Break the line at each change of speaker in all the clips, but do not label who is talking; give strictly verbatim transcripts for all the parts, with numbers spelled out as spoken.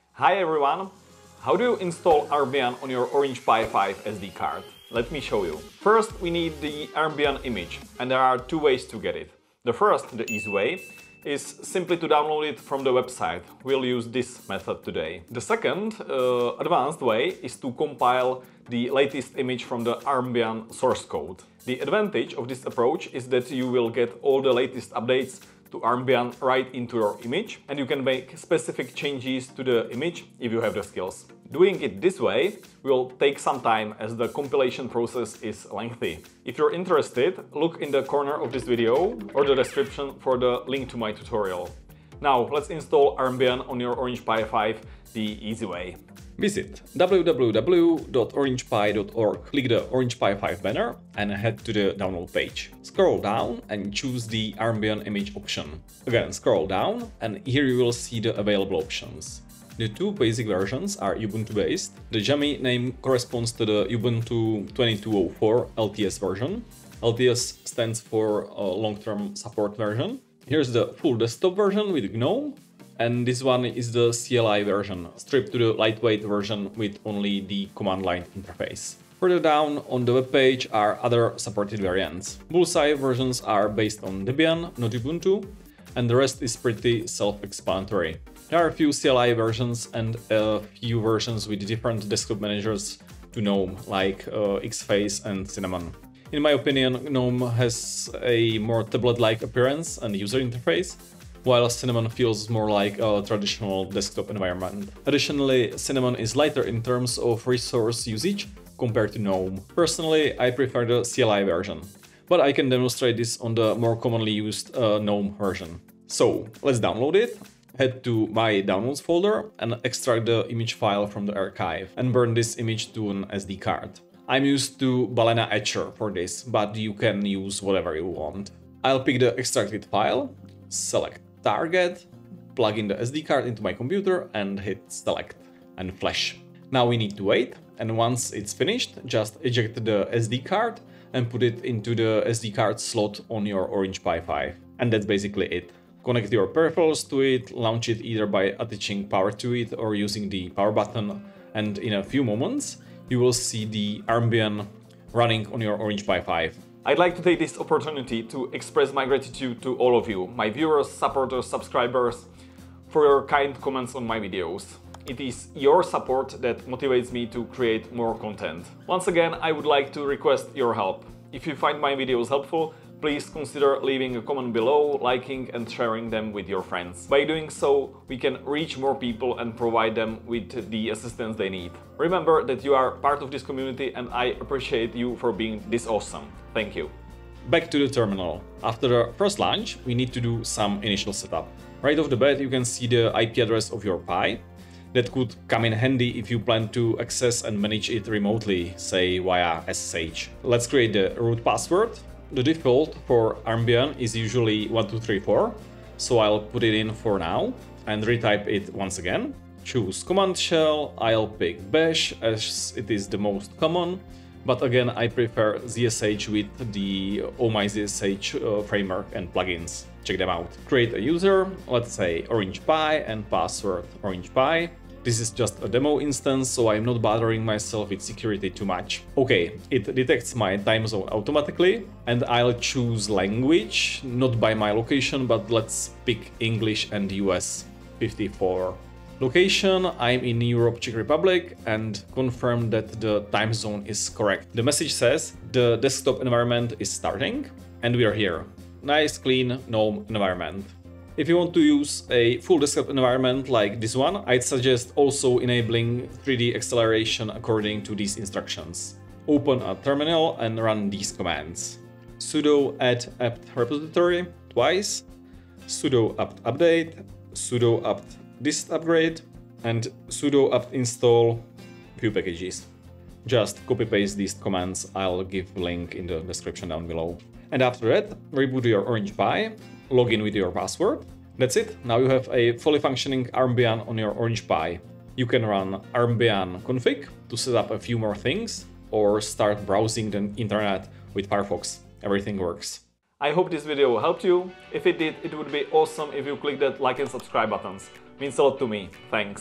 Hi everyone! How do you install Armbian on your Orange Pi five S D card? Let me show you. First, we need the Armbian image, and there are two ways to get it. The first, the easy way, is simply to download it from the website. We'll use this method today. The second, uh, advanced way is to compile the latest image from the Armbian source code. The advantage of this approach is that you will get all the latest updates to Armbian right into your image, and you can make specific changes to the image if you have the skills. Doing it this way will take some time as the compilation process is lengthy. If you're interested, look in the corner of this video or the description for the link to my tutorial. Now let's install Armbian on your Orange Pi five the easy way.
Visit w w w dot orange pi dot org, click the Orange Pi five banner and head to the download page. Scroll down and choose the Armbian image option. Again, scroll down and here you will see the available options. The two basic versions are Ubuntu based. The Jammy name corresponds to the Ubuntu twenty-two oh four L T S version. L T S stands for uh, long-term support version. Here's the full desktop version with GNOME. And this one is the C L I version, stripped to the lightweight version with only the command line interface. Further down on the webpage are other supported variants. Bullseye versions are based on Debian, not Ubuntu, and the rest is pretty self-explanatory. There are a few C L I versions and a few versions with different desktop managers to GNOME, like uh, Xface and Cinnamon. In my opinion, GNOME has a more tablet-like appearance and user interface, while Cinnamon feels more like a traditional desktop environment. Additionally, Cinnamon is lighter in terms of resource usage compared to GNOME. Personally, I prefer the C L I version, but I can demonstrate this on the more commonly used uh, GNOME version. So, let's download it, head to my downloads folder and extract the image file from the archive and burn this image to an S D card. I'm used to Balena Etcher for this, but you can use whatever you want. I'll pick the extracted file, select Target, plug in the S D card into my computer and hit select and flash. Now we need to wait, and once it's finished, just eject the S D card and put it into the S D card slot on your Orange Pi five. And that's basically it. Connect your peripherals to it, launch it either by attaching power to it or using the power button, and in a few moments you will see the Armbian running on your Orange Pi five.
I'd like to take this opportunity to express my gratitude to all of you, my viewers, supporters, subscribers, for your kind comments on my videos. It is your support that motivates me to create more content. Once again, I would like to request your help. If you find my videos helpful, please consider leaving a comment below, liking and sharing them with your friends. By doing so, we can reach more people and provide them with the assistance they need. Remember that you are part of this community and I appreciate you for being this awesome. Thank you.
Back to the terminal. After the first launch, we need to do some initial setup. Right off the bat, you can see the I P address of your Pi. That could come in handy if you plan to access and manage it remotely, say via S S H. Let's create the root password. The default for Armbian is usually one two three four, so I'll put it in for now and retype it once again. Choose command shell, I'll pick bash as it is the most common, but again I prefer Z S H with the Oh My Z S H uh, framework and plugins. Check them out. Create a user, let's say Orange Pi, and password Orange Pi. This is just a demo instance, so I'm not bothering myself with security too much. Okay, it detects my time zone automatically, and I'll choose language, not by my location, but let's pick English and U S fifty-four. Location, I'm in Europe, Czech Republic, and confirm that the time zone is correct. The message says the desktop environment is starting, and we are here. Nice, clean GNOME environment. If you want to use a full desktop environment like this one, I'd suggest also enabling three D acceleration according to these instructions. Open a terminal and run these commands. Sudo add apt repository twice, sudo apt update, sudo apt dist upgrade, and sudo apt install few packages. Just copy paste these commands, I'll give a link in the description down below. And after that, reboot your Orange Pi, log in with your password. That's it, now you have a fully functioning Armbian on your Orange Pi. You can run Armbian config to set up a few more things, or start browsing the internet with Firefox. Everything works.
I hope this video helped you. If it did, it would be awesome if you click that like and subscribe buttons. Means a lot to me. Thanks.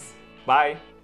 Bye!